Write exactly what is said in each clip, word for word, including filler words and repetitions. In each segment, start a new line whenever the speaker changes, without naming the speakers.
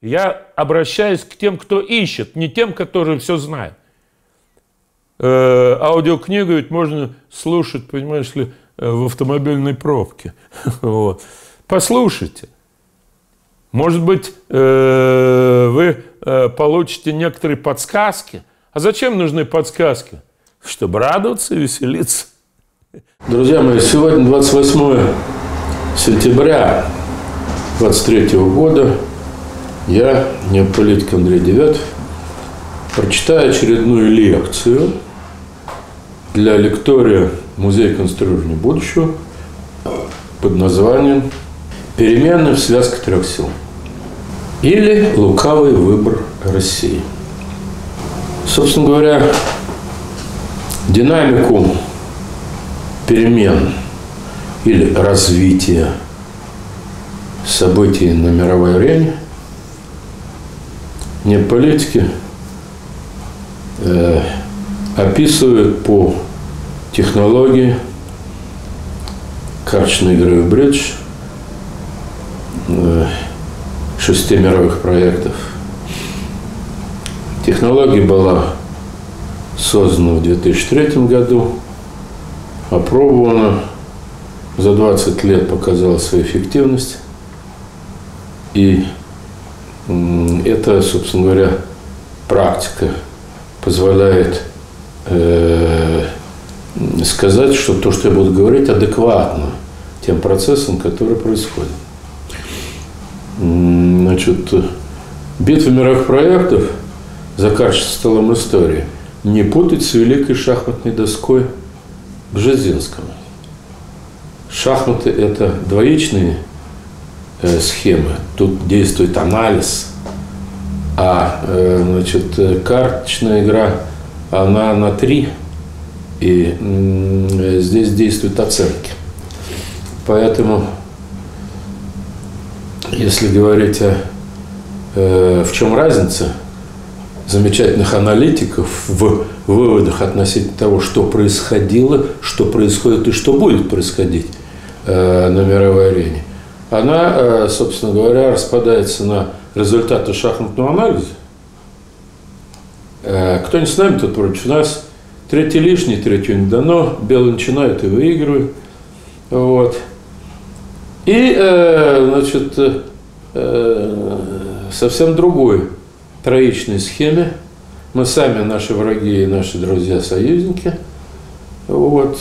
Я обращаюсь к тем, кто ищет, не тем, которые все знают. Э, аудиокнигу ведь можно слушать, понимаешь ли, в автомобильной пробке. Вот. Послушайте. Может быть, э, вы э, получите некоторые подсказки. А зачем нужны подсказки? Чтобы радоваться и веселиться. Друзья мои, сегодня двадцать восьмое сентября двадцать третьего года. Я, неополитик Андрей Девятов, прочитаю очередную лекцию для лектория Музея конструирования будущего под названием «Перемены в связке трех сил» или «Лукавый выбор России». Собственно говоря, динамику перемен или развития событий на мировой арене неополитики э, описывают по технологии карточной игры в бридж э, шести мировых проектов. Технология была создана в две тысячи третьем году, опробована, за двадцать лет показала свою эффективность. И это, собственно говоря, практика позволяет э, сказать, что то, что я буду говорить, адекватно тем процессам, которые происходят. Значит, битва мировых проектов за карточным столом истории не путать с великой шахматной доской Бжезинского. Шахматы – это двоичные э, схемы, тут действует анализ, а э, значит, карточная игра, она на три, и э, здесь действуют оценки. Поэтому, если говорить о э, в чем разница замечательных аналитиков в выводах относительно того, что происходило, что происходит и что будет происходить э, на мировой арене, она, э, собственно говоря, распадается на результаты шахматного анализа. Э, кто не с нами, тот против нас. Третий лишний, третью не дано. Белые начинают и выигрывают. Вот. И, э, значит, э, совсем другой троичной схеме. Мы сами, наши враги и наши друзья-союзники. Вот.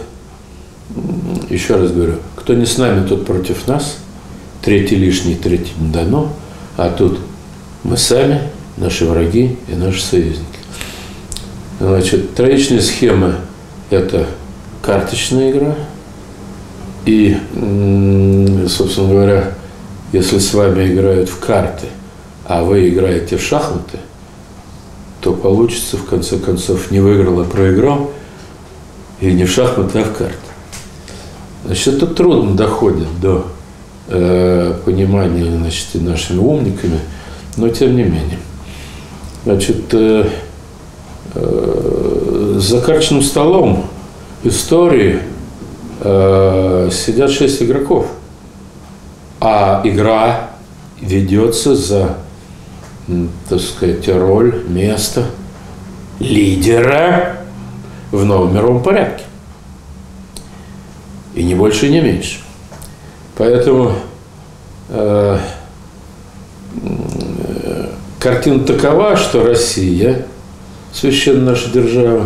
Еще раз говорю, кто не с нами, тот против нас. Третий лишний, третий не дано. А тут мы сами, наши враги и наши союзники. Значит, троичная схема – это карточная игра. И, собственно говоря, если с вами играют в карты, а вы играете в шахматы, то получится, в конце концов, не выиграл, а проиграл, и не в шахматы, а в карты. Значит, это трудно доходит до э, понимания, значит, и нашими умниками, но тем не менее. Значит, э, э, за карточным столом истории э, сидят шесть игроков, а игра ведется за, так сказать, роль, место лидера в новом мировом порядке. И не больше, и не меньше. Поэтому э, э, картина такова, что Россия, священная наша держава,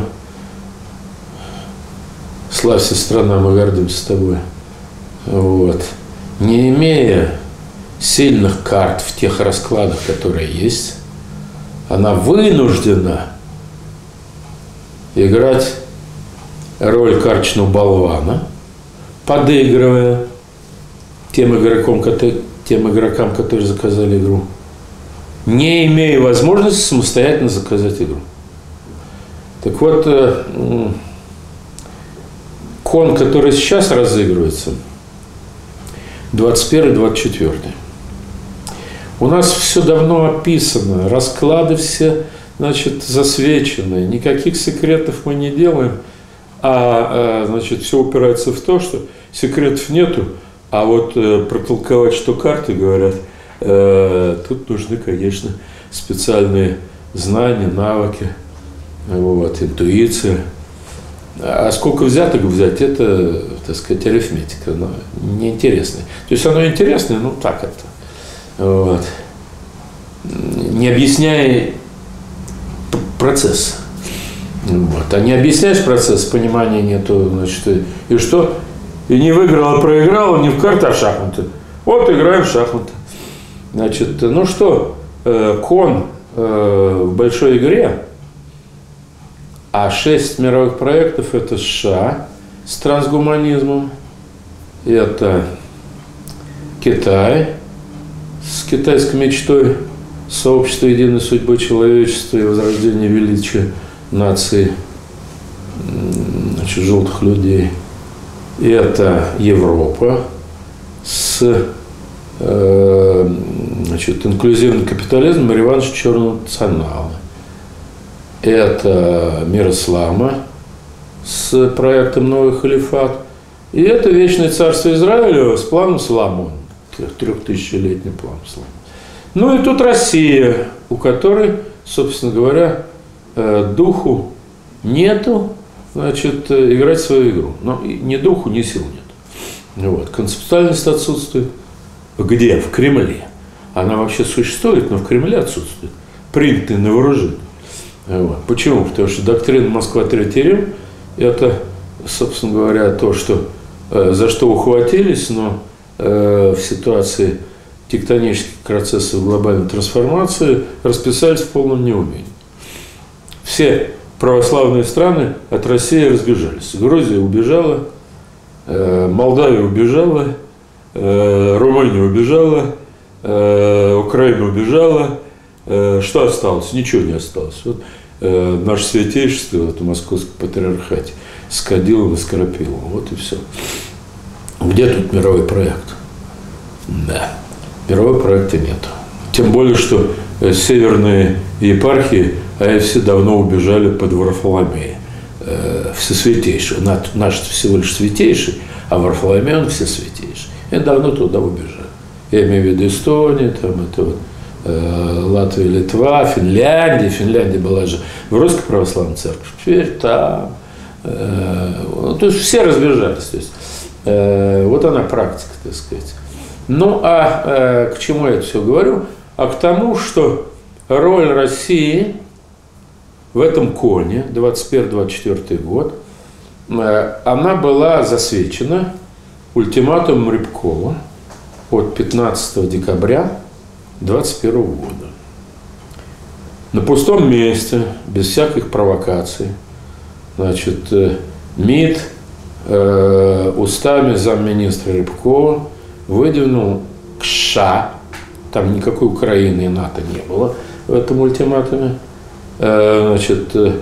славься, страна, мы гордимся тобой, вот, не имея сильных карт в тех раскладах, которые есть, она вынуждена играть роль карточного болвана, подыгрывая тем игрокам, тем игрокам, которые заказали игру, не имея возможности самостоятельно заказать игру. Так вот, кон, который сейчас разыгрывается, двадцать первый — двадцать четвёртый. У нас все давно описано, расклады все, значит, засвечены, никаких секретов мы не делаем, а, значит, все упирается в то, что секретов нету, а вот протолковать, что карты говорят, Тут нужны, конечно, специальные знания, навыки, вот, интуиция. А сколько взяток взять, это, так сказать, арифметика, но неинтересная. То есть оно интересное, ну так это. Вот. Не объясняя процесс. Вот. А не объясняешь процесс, понимания нету, значит, и что? И не выиграл, а проиграл, не в карты, а в шахматы. Вот играем в шахматы. Значит, ну что, кон в большой игре, а шесть мировых проектов – это США с трансгуманизмом, это Китай с китайской мечтой сообщества единой судьбы человечества и возрождения величия нации, значит, желтых людей. И это Европа с э, значит, инклюзивным капитализмом и реванш черного национала. Это мир ислама с проектом «Новый халифат». И это вечное царство Израиля с планом Соломона, трехтысячелетний план Соломона. Ну и тут Россия, у которой, собственно говоря, духу нету, значит, играть свою игру. Но ни духу, ни сил нет. Вот. Концептуальность отсутствует. Где? В Кремле. Она вообще существует, но в Кремле отсутствует. Принятый на вооружение. Вот. Почему? Потому что доктрина Москва Третий Рим – это, собственно говоря, то, что, за что ухватились, но в ситуации тектонических процессов глобальной трансформации расписались в полном неумении. Все православные страны от России разбежались. Грузия убежала, Молдавия убежала, Румыния убежала, Украина убежала. Что осталось? Ничего не осталось. Вот наше святейшество, вот в Московском патриархате, с Кадилом и Скоропилом. Вот и все. Где тут мировой проект? Да, мирового проекта нет. Тем более, что северные епархии, а все давно убежали под Варфоломея, всесвятейший. Наш всего лишь святейший, а Варфоломей он всесвятейший. И давно туда убежали. Я имею в виду Эстонию, там это вот, Латвия, Литва, Финляндия. Финляндия была же в Русской Православной Церкви. Теперь там. То есть все разбежались. То есть, вот она практика, так сказать. Ну, а к чему я это все говорю? А к тому, что роль России в этом коне двадцать первый — двадцать четвёртый год, она была засвечена ультиматумом Рябкова от пятнадцатого декабря двадцать первого года. На пустом месте, без всяких провокаций, значит, МИД э, устами замминистра Рябкова выдвинул к США, там никакой Украины и НАТО не было в этом ультиматуме, э, значит, э,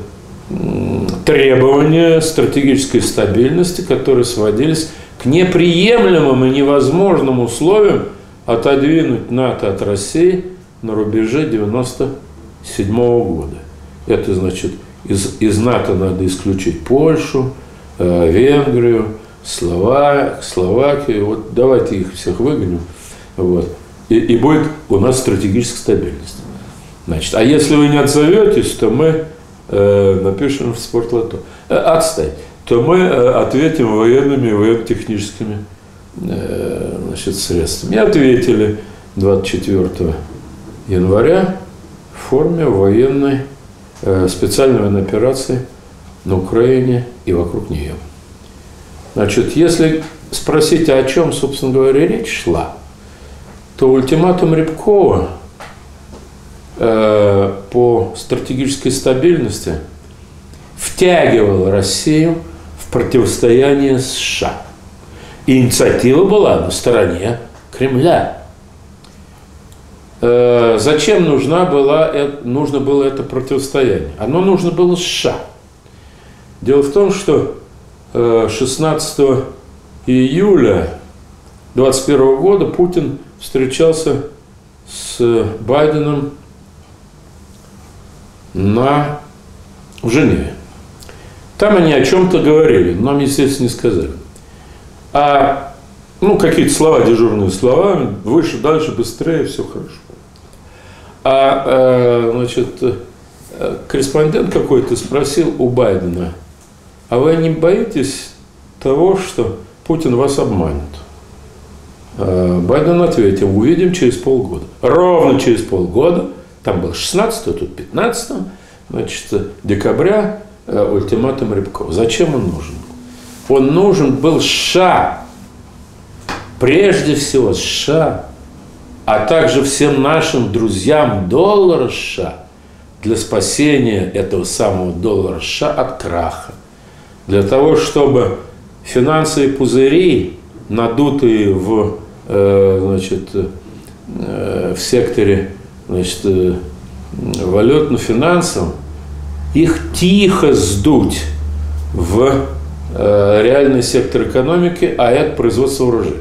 требования стратегической стабильности, которые сводились к неприемлемым и невозможным условиям отодвинуть НАТО от России на рубеже девяносто седьмого года. Это значит, из, из НАТО надо исключить Польшу, э, Венгрию, Слова, Словакию. Вот давайте их всех выгоним. Вот. И, и будет у нас стратегическая стабильность. Значит, а если вы не отзоветесь, то мы э, напишем в Спортлото. Э, отстань. То мы э, ответим военными и военно-техническими э, значит, средствами. И ответили двадцать четвёртого января в форме военной, э, специальной военной операции на Украине и вокруг нее. Значит, если спросить, о чем, собственно говоря, речь шла, то ультиматум Рябкова э, по стратегической стабильности втягивал Россию в противостояние США. И инициатива была на стороне Кремля. Э, зачем нужна была, нужно было это противостояние? Оно нужно было США. Дело в том, что шестнадцатого июля двадцать первого года Путин встречался с Байденом на, в Женеве. Там они о чем-то говорили, но нам, естественно, не сказали. А ну, какие-то слова, дежурные слова, выше, дальше, быстрее, все хорошо. А, значит, корреспондент какой-то спросил у Байдена: а вы не боитесь того, что Путин вас обманет? Байден ответил: увидим через полгода. Ровно через полгода, там был шестнадцатого, тут пятнадцатого, значит, декабря, ультиматум Рябкова. Зачем он нужен был? Он нужен был США, прежде всего США, а также всем нашим друзьям доллара США, для спасения этого самого доллара США от краха. Для того, чтобы финансовые пузыри, надутые в, э, значит, э, в секторе, значит, э, валютно-финансовом, их тихо сдуть в э, реальный сектор экономики, а это производство вооружений.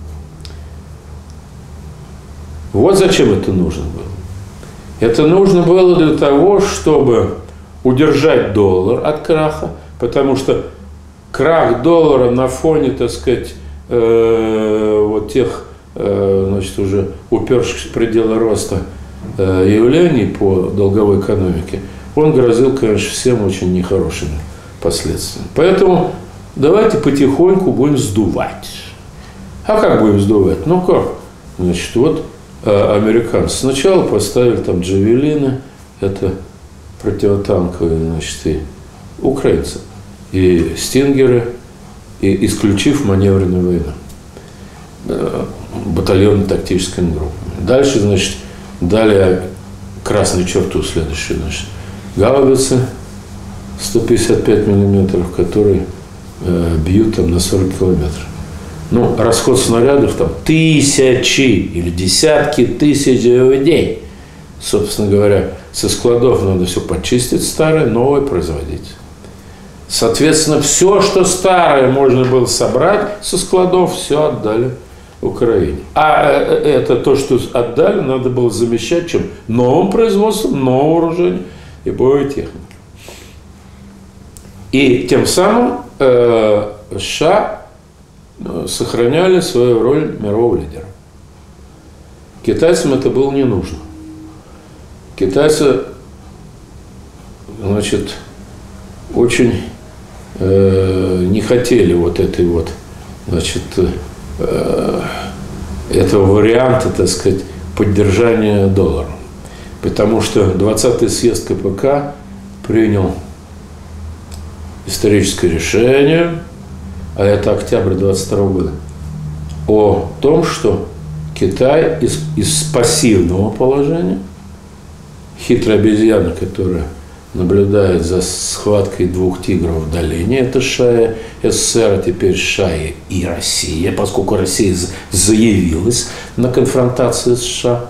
Вот зачем это нужно было. Это нужно было для того, чтобы удержать доллар от краха, потому что крах доллара на фоне, так сказать, э, вот тех, э, значит, уже упершихся в пределы роста э, явлений по долговой экономике, он грозил, конечно, всем очень нехорошими последствиями. Поэтому давайте потихоньку будем сдувать. А как будем сдувать? Ну как? Значит, вот американцы сначала поставили там джавелины, это противотанковые, значит, и украинцы, и стингеры, и исключив маневренную войну, батальонно-тактическими группами. Дальше, значит, дали красную черту следующую, значит, гаубицы сто пятьдесят пять миллиметров, которые э, бьют там на сорок километров. Ну, расход снарядов там тысячи или десятки тысяч в день. Собственно говоря, со складов надо все почистить старое, новое производить. Соответственно, все, что старое можно было собрать со складов, все отдали Украине. А это то, что отдали, надо было замещать чем? Новым производством, новым вооружением и боевой техникой. И тем самым э, США сохраняли свою роль мирового лидера. Китайцам это было не нужно. Китайцы, значит, очень э, не хотели вот этой вот, значит, э, этого варианта, так сказать, поддержания доллара. Потому что двадцатый съезд ка пэ ка принял историческое решение, а это октябрь двадцать второго года, о том, что Китай из, из пассивного положения, хитрая обезьяна, которая наблюдает за схваткой двух тигров в долине, это США и эс эс эс эр, а теперь США и Россия, поскольку Россия заявилась на конфронтацию с США,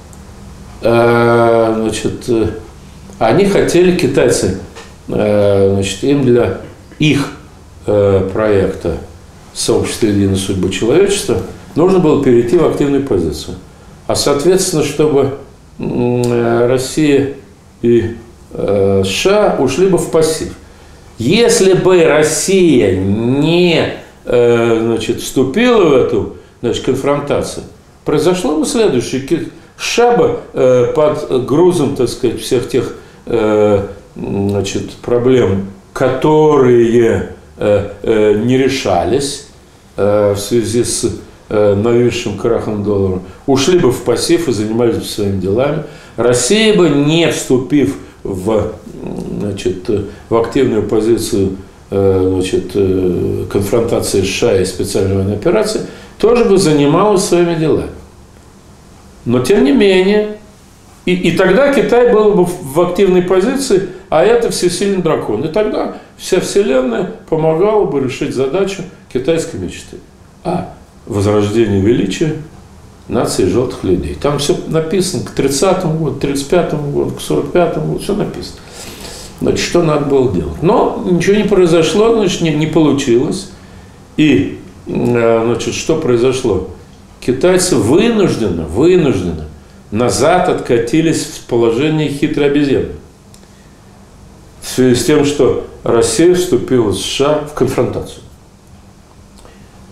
значит, они хотели, китайцы, значит, им для их проекта сообщества «Единая судьба человечества» нужно было перейти в активную позицию. А, соответственно, чтобы Россия и США ушли бы в пассив. Если бы Россия не, значит, вступила в эту, значит, конфронтацию, произошло бы следующее. США бы под грузом, так сказать, всех тех, значит, проблем, которые не решались в связи с нависшим крахом доллара, ушли бы в пассив и занимались бы своими делами. Россия бы, не вступив в, значит, в активную позицию, значит, конфронтации с США и специальной военной операции, тоже бы занималась своими делами. Но тем не менее, и, и тогда Китай был бы в активной позиции, а это всесильный дракон. И тогда вся Вселенная помогала бы решить задачу китайской мечты. А возрождение величия нации желтых людей. Там все написано к тридцатому году, к тридцать пятому году, к сорок пятому году, все написано. Значит, что надо было делать. Но ничего не произошло, значит, не, не получилось. И, значит, что произошло? Китайцы вынужденно, вынужденно назад откатились в положение хитрой обезьяны. В связи с тем, что Россия вступила с США в конфронтацию.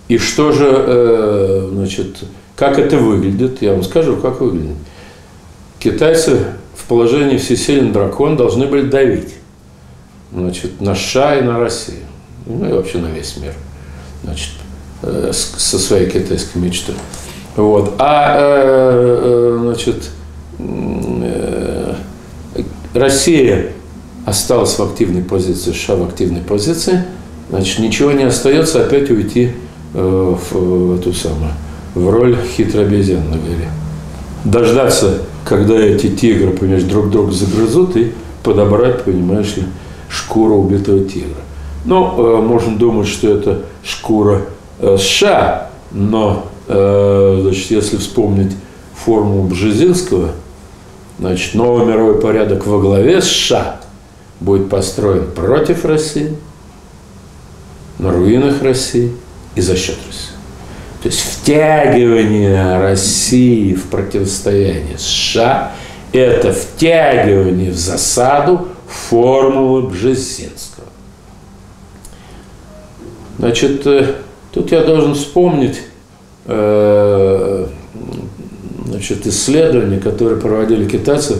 И что же, значит, как это выглядит? Я вам скажу, как выглядит. Китайцы в положении всесилен дракон должны были давить, значит, на США и на Россию, ну и вообще на весь мир, значит, со своей китайской мечтой. Вот. А, значит, Россия осталась в активной позиции, США в активной позиции, значит, ничего не остается, опять уйти в, в эту самую, в роль хитрой обезьяны на горе. Дождаться, когда эти тигры, понимаешь, друг друга загрызут, и подобрать, понимаешь ли, шкуру убитого тигра. Ну, можно думать, что это шкура США, но, значит, если вспомнить формулу Бжезинского, значит, новый мировой порядок во главе США будет построен против России, на руинах России и за счет России. То есть втягивание России в противостояние США – это втягивание в засаду формулы Бжезинского. Значит, тут я должен вспомнить значит, исследования, которые проводили китайцы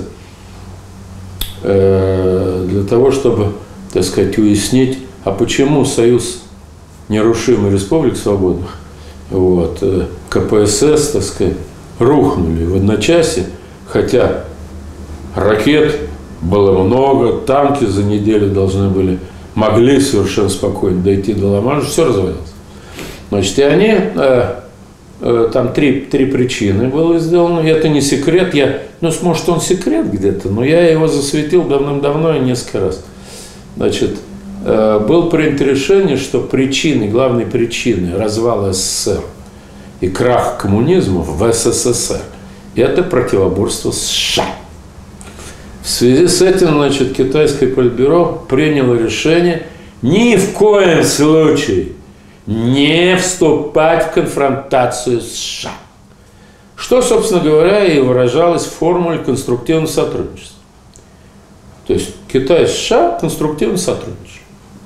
для того, чтобы, так сказать, уяснить, а почему Союз нерушимых республик свободных, вот, ка пэ эс эс, так сказать, рухнули в одночасье, хотя ракет было много, танки за неделю должны были, могли совершенно спокойно дойти до Ла-Манша, все развалилось. Значит, и они, э, э, там три, три причины было сделано, и это не секрет, я, ну, может, он секрет где-то, но я его засветил давным-давно и несколько раз. Значит, э, было принято решение, что причиной, главной причиной развала эс эс эс эр и крах коммунизма в эс эс эс эр – это противоборство с США. В связи с этим, значит, китайское политбюро приняло решение ни в коем случае не вступать в конфронтацию с США. Что, собственно говоря, и выражалось в формуле конструктивного сотрудничества. То есть Китай и США конструктивно сотрудничают.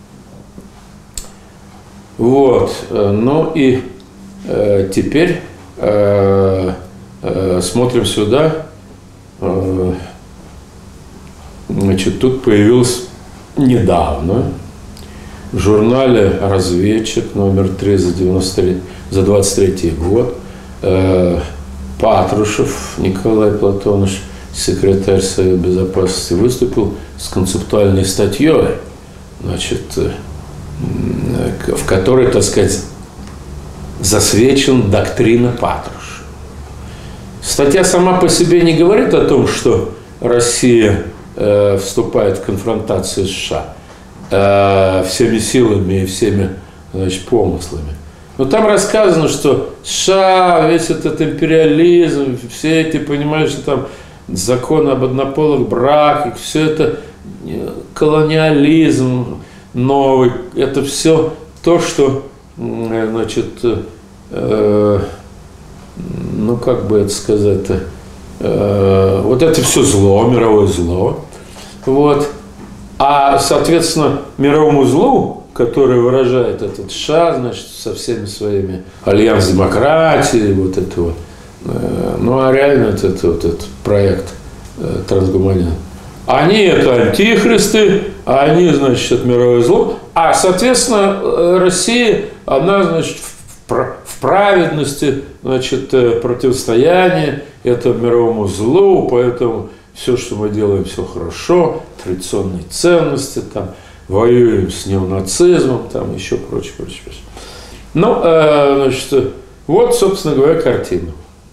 Вот. Ну и э, теперь э, э, смотрим сюда. Э, Значит, тут появился недавно в журнале «Разведчик» номер три за, за двадцать третий год э, Патрушев Николай Платонович, секретарь Совета Безопасности, выступил с концептуальной статьей, значит, э, в которой, так сказать, засвечена доктрина Патрушева. Статья сама по себе не говорит о том, что Россия вступает в конфронтацию с США э, всеми силами и всеми, значит, помыслами. Но там рассказано, что США, весь этот империализм, все эти, понимаешь, там законы об однополых браках, все это колониализм новый, это все то, что, значит, э, ну, как бы это сказать-то, э, вот это все зло, мировое зло. Вот. А, соответственно, мировому злу, который выражает этот США, значит, со всеми своими альянс демократии, вот это вот, э, ну, а реально это, это, вот этот проект э, трансгуманизма. Они это антихристы, а они, значит, это мировое зло. А, соответственно, Россия, она, значит, в праведности, значит, противостояние этому мировому злу, поэтому все, что мы делаем, все хорошо, традиционные ценности, там, воюем с неонацизмом, там, еще прочее, прочее, прочее. Ну, э, значит, вот, собственно говоря, картина.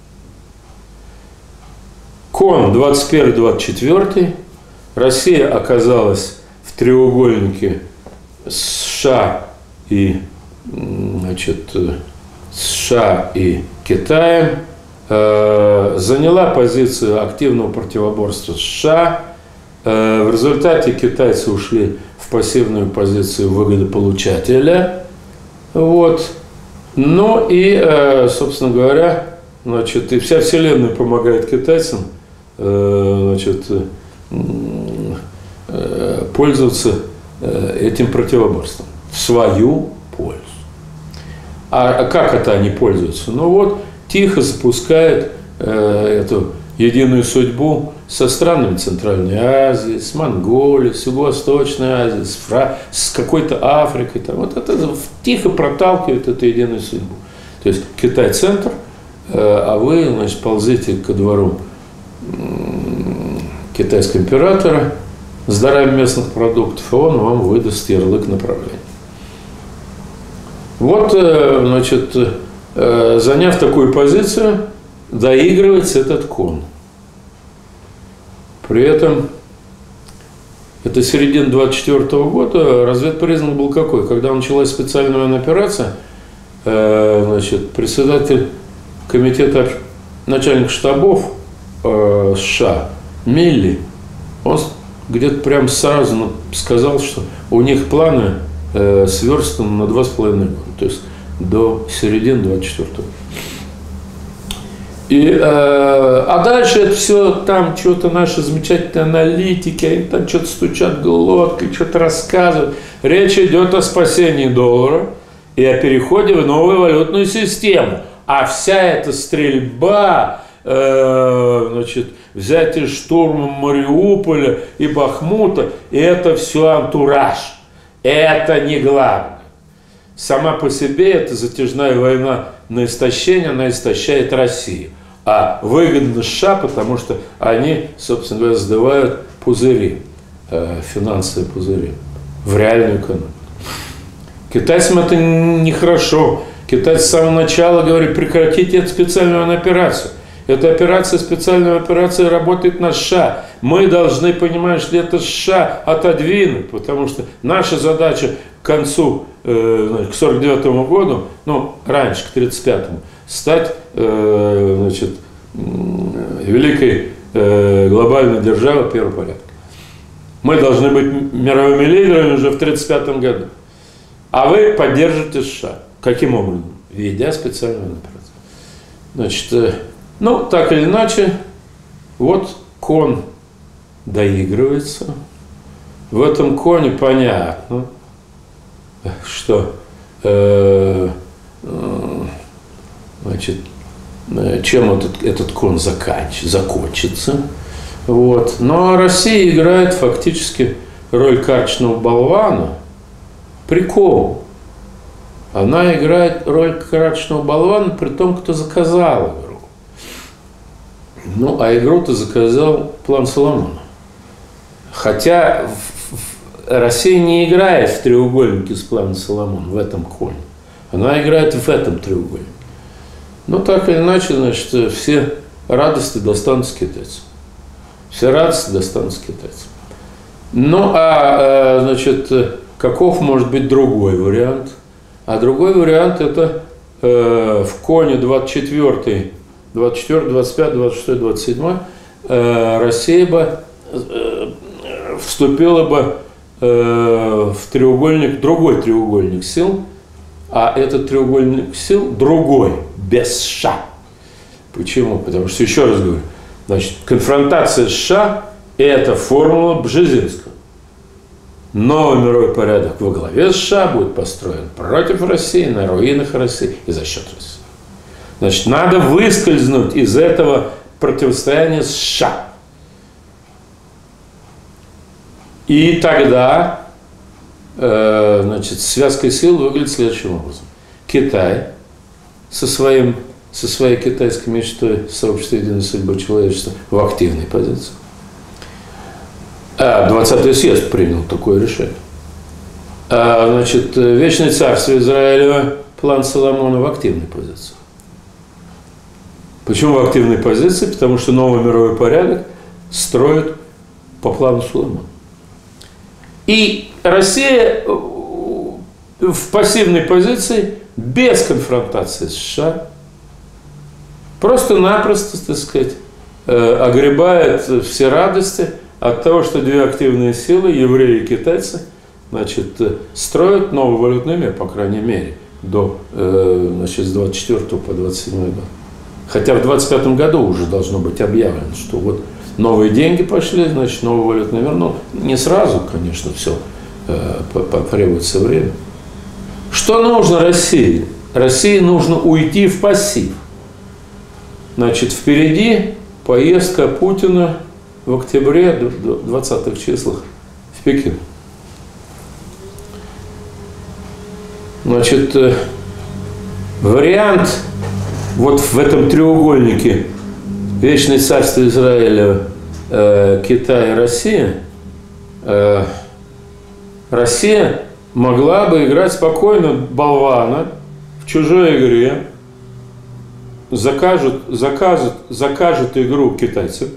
Кон двадцать первый двадцать четвёртый. Россия оказалась в треугольнике США и, значит, США и Китаем. Заняла позицию активного противоборства с США. В результате китайцы ушли в пассивную позицию выгодополучателя. Вот. Ну и, собственно говоря, значит, и вся Вселенная помогает китайцам, значит, пользоваться этим противоборством в свою пользу. А как это они пользуются? Ну вот, тихо запускают э, эту единую судьбу со странами Центральной Азии, с Монголией, с Юго-Восточной Азией, с, Фра... с какой-то Африкой. Там. Вот это тихо проталкивает эту единую судьбу. То есть Китай центр, э, а вы, значит, ползите ко двору китайского императора с дарами местных продуктов, и он вам выдаст ярлык направления. Вот, значит, заняв такую позицию, доигрывается этот кон. При этом, это середина двадцать четвёртого года, разведпризнак был какой? Когда началась специальная военная операция, значит, председатель комитета начальник штабов США Милли, он где-то прям сразу сказал, что у них планы э, сверстаны на два с половиной года, то есть до середины двадцать четвёртого. И, э, а дальше это все там что-то наши замечательные аналитики, они там что-то стучат глоткой, что-то рассказывают. Речь идет о спасении доллара и о переходе в новую валютную систему. А вся эта стрельба, э, значит, взятие штурмом Мариуполя и Бахмута, это все антураж. Это не главное. Сама по себе эта затяжная война на истощение, она истощает Россию. А выгодно США, потому что они, собственно говоря, сдувают пузыри, э, финансовые пузыри в реальную экономику. Китайцам это нехорошо. Китайцы с самого начала говорят, прекратите эту специальную военную операцию. Эта операция, специальная операция работает на США. Мы должны понимать, что это США отодвинуть, потому что наша задача к концу, э, к сорок девятому году, ну, раньше, к тридцать пятому, стать э, значит, великой э, глобальной державой первого порядка. Мы должны быть мировыми лидерами уже в тридцать пятом году. А вы поддержите США. Каким образом? Ведя специальную операцию. Значит, э, ну, так или иначе, вот кон доигрывается. В этом коне понятно, что э, э, значит, чем этот, этот кон заканч, закончится. Вот. Но Россия играет фактически роль карточного болвана. Прикол. Она играет роль карточного болвана при том, кто заказал игру. Ну, а игру-то заказал план Соломона. Хотя Россия не играет в треугольнике с планом Соломона, в этом коне. Она играет в этом треугольнике. Но так или иначе, значит, все радости достанутся китайцам. Все радости достанутся китайцам. Ну, а, значит, каков может быть другой вариант? А другой вариант – это э, в коне двадцать четвёртый, двадцать четвёртый, двадцать пятый, двадцать шестой, двадцать седьмой э, Россия бы э, вступила бы э, в треугольник, другой треугольник сил, а этот треугольник сил другой, без США. Почему? Потому что, еще раз говорю, значит, конфронтация с США – это формула Бжезинского. Новый мировой порядок во главе США будет построен против России, на руинах России и за счет России. Значит, надо выскользнуть из этого противостояния с США. И тогда, э, значит, связка сил выглядит следующим образом. Китай со, своим, со своей китайской мечтой сообщества единой судьбы человечества в активной позиции. А, двадцатый съезд принял такое решение. А, значит, Вечное царство Израилева, план Соломона в активной позиции. Почему в активной позиции? Потому что новый мировой порядок строит по плану Соломона. И Россия в пассивной позиции, без конфронтации с США, просто-напросто, так сказать, огребает все радости от того, что две активные силы, евреи и китайцы, значит, строят новый валютный мир, по крайней мере, до, значит, с двадцать четвёртого по двадцать седьмой год. Хотя в двадцать пятом году уже должно быть объявлено, что вот новые деньги пошли, значит, новый валютный мир. Ну, не сразу, конечно, все, потребуется время. Что нужно России? России нужно уйти в пассив. Значит, впереди поездка Путина в октябре, двадцатых числах в Пекин. Значит, вариант вот в этом треугольнике Вечное царство Израиля, э, Китай и Россия, э, Россия могла бы играть спокойно болвана в чужой игре, закажут, закажут, закажут игру китайцев,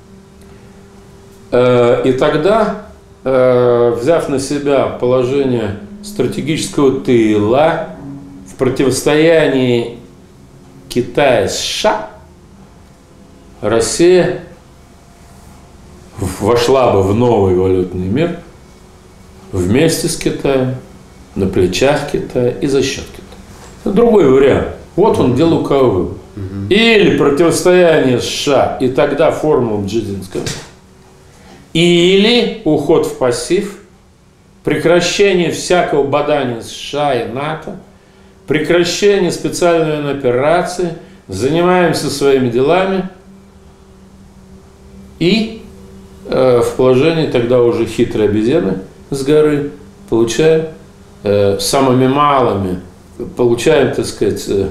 э, и тогда, э, взяв на себя положение стратегического тыла в противостоянии Китая-США, Россия вошла бы в новый валютный мир вместе с Китаем, на плечах Китая и за счет Китая. Это другой вариант. Вот он, где лукавый выбор. Или противостояние США, и тогда формула Бжезинского, или уход в пассив, прекращение всякого бадания США и НАТО, прекращение специальной военной операции, занимаемся своими делами и э, в положении тогда уже хитрой обезьяны с горы получаем э, самыми малыми, получаем, так сказать, э,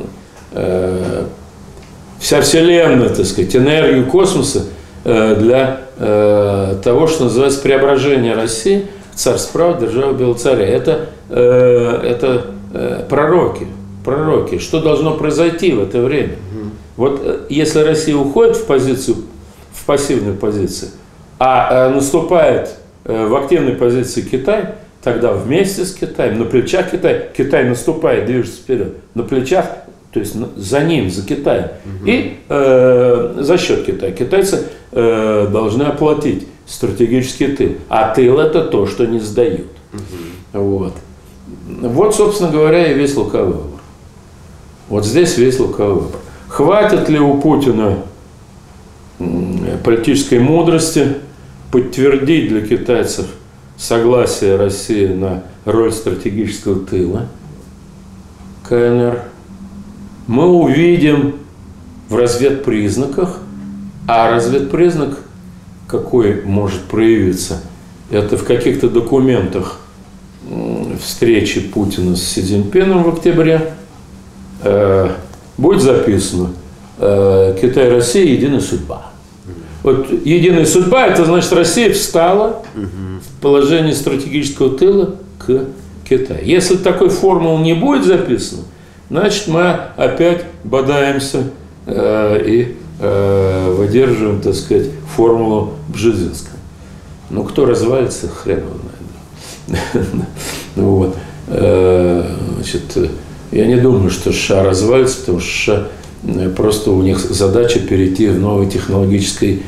э, вся Вселенная, так сказать, энергию космоса э, для э, того, что называется преображение России в царство права, державу белого царя. Это, э, это э, пророки, пророки. Что должно произойти в это время? Вот э, если Россия уходит в позицию, в пассивную позицию, а э, наступает э, в активной позиции Китай, тогда вместе с Китаем, на плечах Китая, Китай наступает, движется вперед, на плечах, то есть за ним, за Китаем, угу. и э, за счет Китая. Китайцы э, должны оплатить стратегический тыл, а тыл это то, что не сдают. Угу. Вот. Вот, собственно говоря, и весь лукавый выбор. Вот здесь весь лукавый выбор. Хватит ли у Путина политической мудрости подтвердить для китайцев согласие России на роль стратегического тыла КНР? Мы увидим в разведпризнаках, а разведпризнак какой может проявиться? Это в каких-то документах встречи Путина с Си Цзиньпином в октябре э, будет записано э, «Китай и Россия – единая судьба». Вот единая судьба – это значит, Россия встала в положение стратегического тыла к Китаю. Если такой формулы не будет записано, значит, мы опять бодаемся э, и э, выдерживаем, так сказать, формулу Бжезинского. Ну, кто развалится, хрен его знает. Вот. Значит, я не думаю, что США развалится, потому что США, просто у них задача перейти в новый технологический,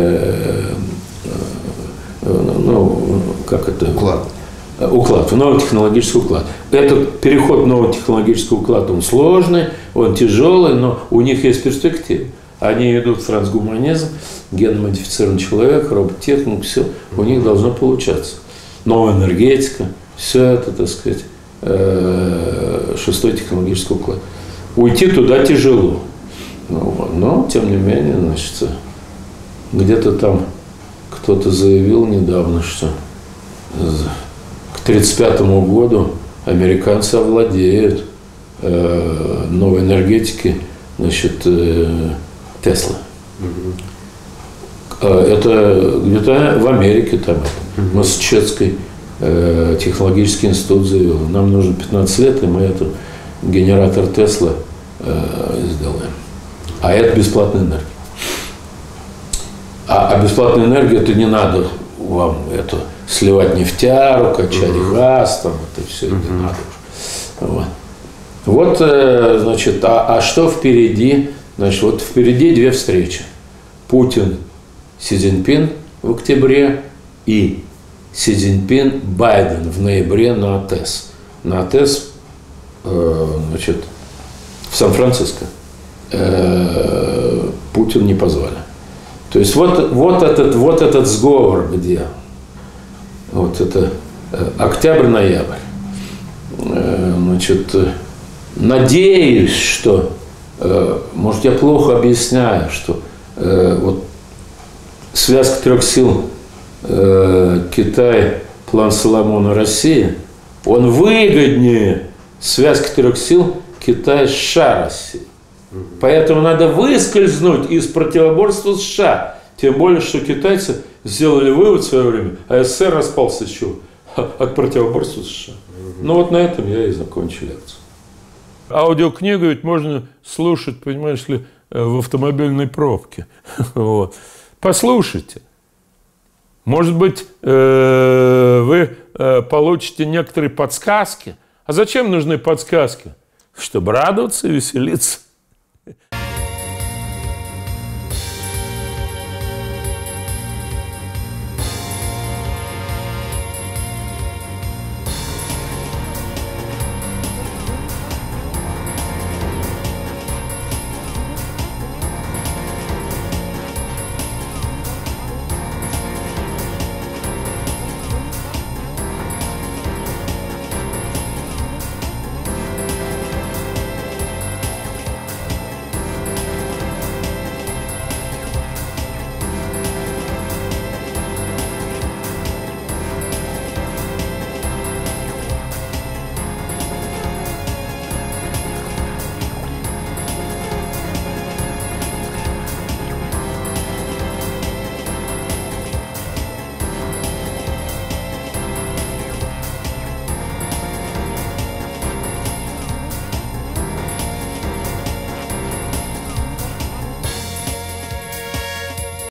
ну, как это?
Уклад.
Уклад, в новый технологический уклад. Этот переход в новый технологический уклад, он сложный, он тяжелый, но у них есть перспектива. Они идут в трансгуманизм, генно-модифицированный человек, робототехнику, все, у них должно получаться. Новая энергетика, все это, так сказать, шестой технологический уклад. Уйти туда тяжело. Но, тем не менее, значит, где-то там кто-то заявил недавно, что к тридцать пятому году американцы овладеют э, новой энергетикой, значит, э, Тесла. Угу. Это где-то в Америке, там, угу. Массачусетский э, технологический институт заявил, нам нужно пятнадцать лет, и мы этот генератор Тесла э, сделаем. А это бесплатная энергия. А, а бесплатная энергия, это не надо вам это сливать нефтяру, качать uh-huh. газ, там, это все uh-huh. не надо уже. Вот, вот значит, а, а что впереди? Значит, вот впереди две встречи. Путин, Си Цзиньпин в октябре и Си Цзиньпин, Байден в ноябре на АТЭС. На АТЭС, э, значит, в Сан-Франциско э, Путин не позвали. То есть вот, вот, этот, вот этот сговор, где вот это октябрь-ноябрь, значит, надеюсь, что, э, может, я плохо объясняю, что э, вот связка трех сил э, Китай, план Соломона, Россия, он выгоднее связки трех сил Китай, США, Россия. Поэтому надо выскользнуть из противоборства с США. Тем более, что китайцы сделали вывод в свое время, а СССР распался еще от противоборства с США. Ну вот на этом я и закончу лекцию. Аудиокнигу ведь можно слушать, понимаешь ли, в автомобильной пробке. Вот. Послушайте. Может быть, вы получите некоторые подсказки. А зачем нужны подсказки? Чтобы радоваться и веселиться.